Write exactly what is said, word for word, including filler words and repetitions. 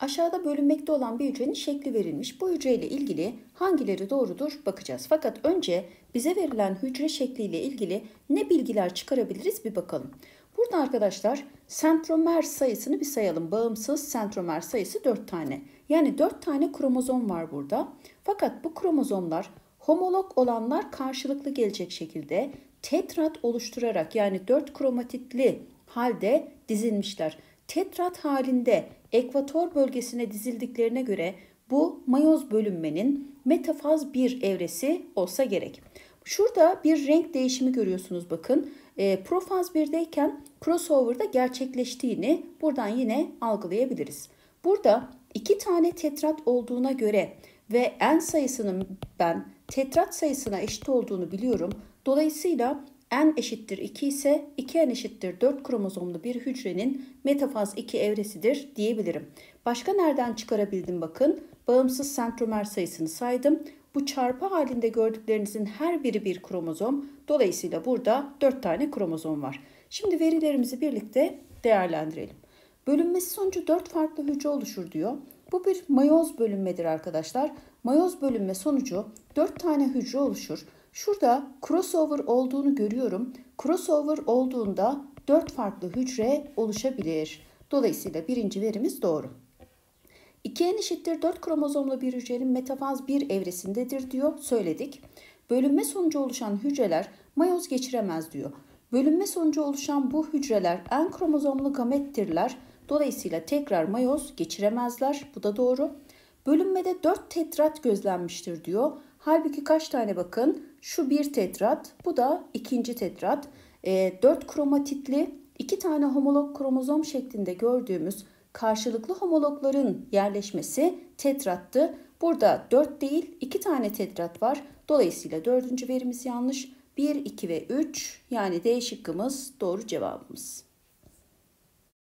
Aşağıda bölünmekte olan bir hücrenin şekli verilmiş. Bu hücreyle ilgili hangileri doğrudur bakacağız. Fakat önce bize verilen hücre şekliyle ilgili ne bilgiler çıkarabiliriz bir bakalım. Burada arkadaşlar sentromer sayısını bir sayalım. Bağımsız sentromer sayısı dört tane. Yani dört tane kromozom var burada. Fakat bu kromozomlar homolog olanlar karşılıklı gelecek şekilde tetrat oluşturarak yani dört kromatitli halde dizilmişler. Tetrat halinde ekvator bölgesine dizildiklerine göre bu mayoz bölünmenin metafaz bir evresi olsa gerek. Şurada bir renk değişimi görüyorsunuz bakın. E, profaz birdeyken crossover'da gerçekleştiğini buradan yine algılayabiliriz. Burada iki tane tetrat olduğuna göre ve n sayısının ben tetrat sayısına eşit olduğunu biliyorum. Dolayısıyla n eşittir iki ise iki n eşittir dört kromozomlu bir hücrenin metafaz iki evresidir diyebilirim. Başka nereden çıkarabildim bakın. Bağımsız sentromer sayısını saydım. Bu çarpı halinde gördüklerinizin her biri bir kromozom. Dolayısıyla burada dört tane kromozom var. Şimdi verilerimizi birlikte değerlendirelim. Bölünmesi sonucu dört farklı hücre oluşur diyor. Bu bir mayoz bölünmedir arkadaşlar. Mayoz bölünme sonucu dört tane hücre oluşur. Şurada crossover olduğunu görüyorum. Crossover olduğunda dört farklı hücre oluşabilir. Dolayısıyla birinci verimiz doğru. iki n eşittir dört kromozomlu bir hücrenin metafaz bir evresindedir diyor. Söyledik. Bölünme sonucu oluşan hücreler mayoz geçiremez diyor. Bölünme sonucu oluşan bu hücreler n kromozomlu gamettirler. Dolayısıyla tekrar mayoz geçiremezler. Bu da doğru. Bölünmede dört tetrat gözlenmiştir diyor. Halbuki kaç tane bakın? Şu bir tetrat, bu da ikinci tetrat. E, dört kromatitli iki tane homolog kromozom şeklinde gördüğümüz karşılıklı homologların yerleşmesi tetrattı. Burada dört değil iki tane tetrat var. Dolayısıyla dördüncü verimiz yanlış. bir, iki ve üç yani D şıkkımız doğru cevabımız.